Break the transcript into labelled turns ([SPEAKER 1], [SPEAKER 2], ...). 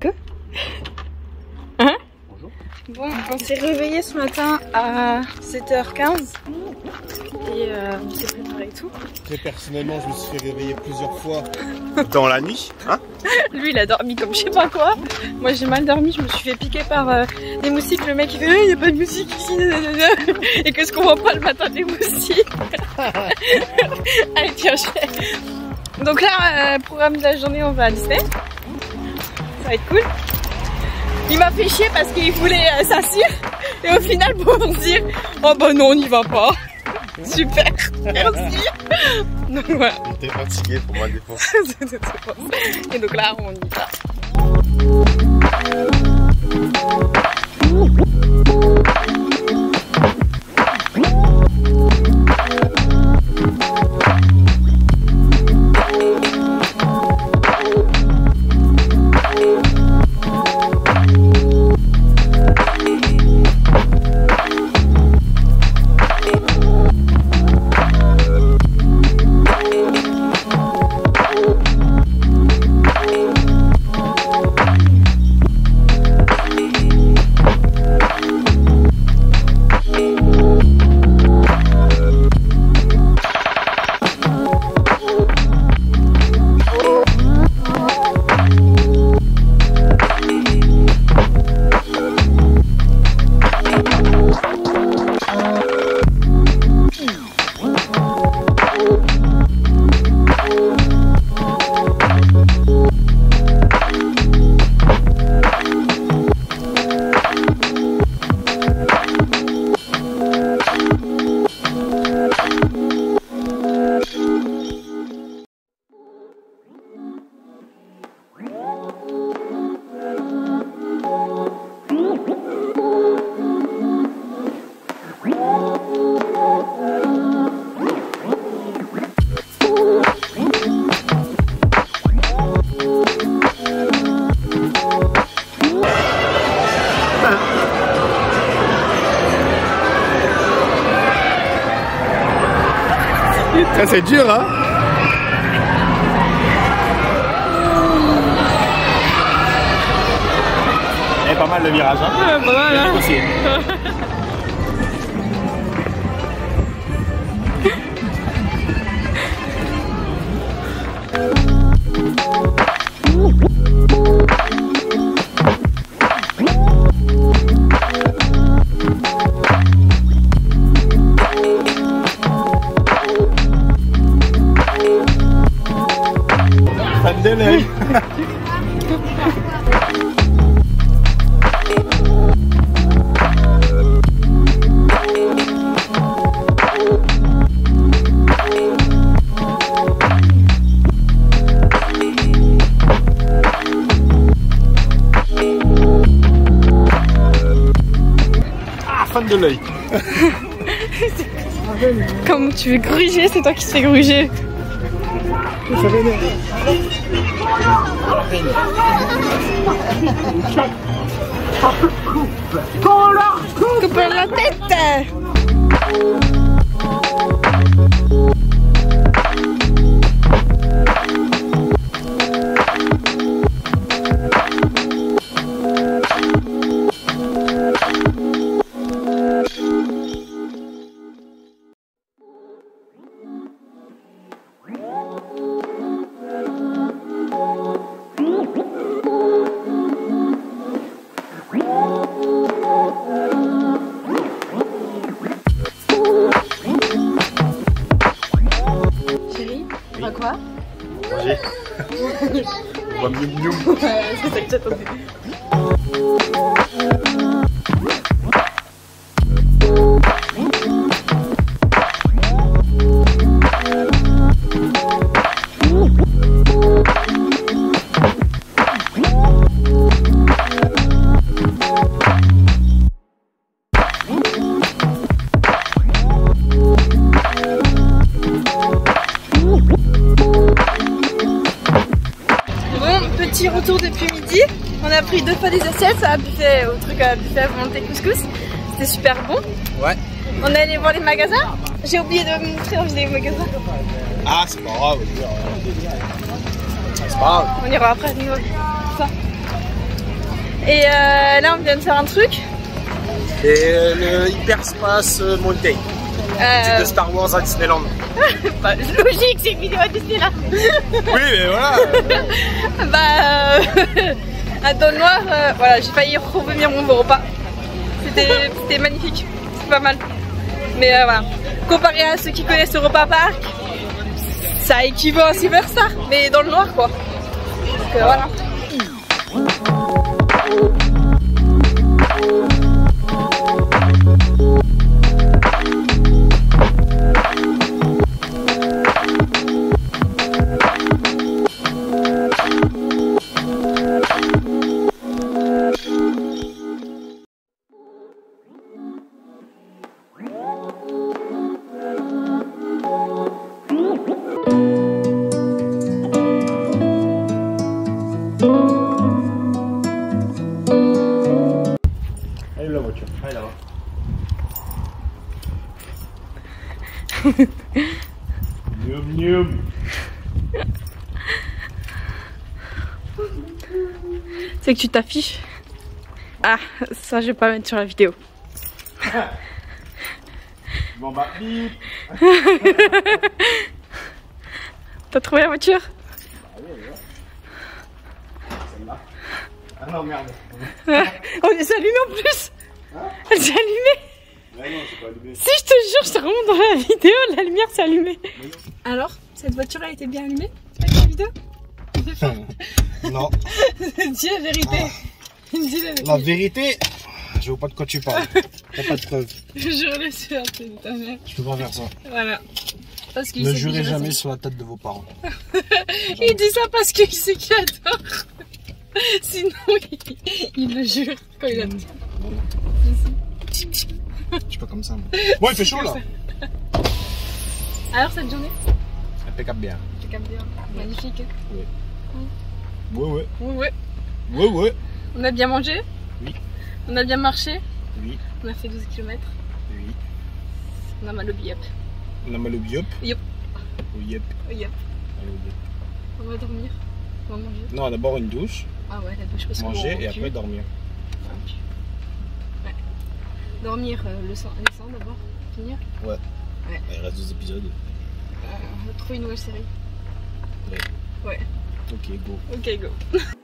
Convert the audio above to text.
[SPEAKER 1] Hein?
[SPEAKER 2] Bonjour.
[SPEAKER 1] Bon, on s'est réveillé ce matin à 7h15 et on s'est préparé et tout.
[SPEAKER 2] Très personnellement, je me suis fait réveiller plusieurs fois dans la nuit. Hein?
[SPEAKER 1] Lui, il a dormi comme je sais pas quoi. Moi, j'ai mal dormi, je me suis fait piquer par des moustiques. Le mec, il fait il y a pas de moustiques ici. Et qu'est-ce qu'on voit pas le matin des moustiques? Allez, tiens, donc là, programme de la journée, on va à Disney. Ça va être cool. Il m'a fait chier parce qu'il voulait s'asseoir. Et au final, pour me dire oh bah non, on n'y va pas. Super, merci. Donc voilà.
[SPEAKER 2] J'étais fatigué pour ma défense.
[SPEAKER 1] Et donc là, on y va.
[SPEAKER 2] Ça c'est dur hein. Et pas mal le virage hein.
[SPEAKER 1] Ouais, pas mal hein.
[SPEAKER 2] Fan de l'œil. Ah, fan de l'œil.
[SPEAKER 1] Comme tu veux gruger, c'est toi qui te fais gruger. Coupe la tête. Chérie, on va quoi?
[SPEAKER 2] Manger. On va mieux mieux.
[SPEAKER 1] C'est ça que j'attendais. Petit retour depuis midi, on a pris 2 fois des assiettes à buffet, au truc à buffet à volonté couscous, c'était super bon.
[SPEAKER 2] Ouais.
[SPEAKER 1] On est allé voir les magasins, j'ai oublié de me montrer les magasins.
[SPEAKER 2] Ah c'est pas grave. C'est pas grave.
[SPEAKER 1] On ira après, nous. Ça. Et là on vient de faire un truc.
[SPEAKER 2] Et le Hyperspace Mountain. C'est de Star Wars à Disneyland.
[SPEAKER 1] Bah, logique, c'est une vidéo à Disneyland.
[SPEAKER 2] Oui, mais voilà.
[SPEAKER 1] Dans le noir, voilà, j'ai failli revenir mon repas. C'était magnifique, c'est pas mal. Mais voilà, comparé à ceux qui connaissent Europa Park, ça équivaut à Superstar, mais dans le noir quoi. Donc voilà.
[SPEAKER 2] Allez la voiture, allez là-bas. Mium mium.
[SPEAKER 1] C'est que tu t'affiches. Ah, ça je vais pas mettre sur la vidéo.
[SPEAKER 2] Je m'en bats.
[SPEAKER 1] T'as trouvé la voiture?
[SPEAKER 2] Celle-là. Ah non, merde.
[SPEAKER 1] Oh, elle s'est allumée en plus.
[SPEAKER 2] Hein?
[SPEAKER 1] Elle s'est allumée.
[SPEAKER 2] Ouais, non, c'est pas allumé.
[SPEAKER 1] Si, je te jure, je te remonte dans la vidéo, la lumière s'est allumée. Alors, cette voiture a été bien allumée avec la vidéo?
[SPEAKER 2] Non.
[SPEAKER 1] Dis la vérité. Dis la vérité.
[SPEAKER 2] La vérité, je vois pas de quoi tu parles. T'as pas de preuves.
[SPEAKER 1] Je jure le sur ta mère.
[SPEAKER 2] Je peux pas faire ça.
[SPEAKER 1] Voilà. Parce qu'il
[SPEAKER 2] Ne
[SPEAKER 1] sait
[SPEAKER 2] jurez
[SPEAKER 1] qu'il
[SPEAKER 2] jamais
[SPEAKER 1] reste-
[SPEAKER 2] sur la tête de vos parents.
[SPEAKER 1] Il dit ça parce qu'il sait qu'il adore. Sinon, il le jure quand il adore.
[SPEAKER 2] Je suis pas comme ça. Moi. Bon, il fait chaud là.
[SPEAKER 1] Alors, cette journée?
[SPEAKER 2] Impeccable bien.
[SPEAKER 1] Tu captes bien. Magnifique.
[SPEAKER 2] Ouais. Ouais, ouais.
[SPEAKER 1] Ouais.
[SPEAKER 2] Ouais, ouais.
[SPEAKER 1] On a bien mangé?
[SPEAKER 2] Oui.
[SPEAKER 1] On a bien marché?
[SPEAKER 2] Oui.
[SPEAKER 1] On a fait 12 km.
[SPEAKER 2] Oui.
[SPEAKER 1] On a mal au billep.
[SPEAKER 2] On a mal au biop.
[SPEAKER 1] Yep.
[SPEAKER 2] Au yep.
[SPEAKER 1] Yep.
[SPEAKER 2] Allez, au yep.
[SPEAKER 1] On va dormir. On va manger.
[SPEAKER 2] Non, d'abord une douche,
[SPEAKER 1] Ah ouais, la douche parce qu'on
[SPEAKER 2] manger et
[SPEAKER 1] on pue.
[SPEAKER 2] après dormir.
[SPEAKER 1] Ouais. Dormir le sang d'abord. Finir.
[SPEAKER 2] Ouais.
[SPEAKER 1] Ouais.
[SPEAKER 2] Il reste 2 épisodes.
[SPEAKER 1] Trouver une nouvelle série.
[SPEAKER 2] Ouais.
[SPEAKER 1] Ouais.
[SPEAKER 2] Ok, go.
[SPEAKER 1] Ok, go.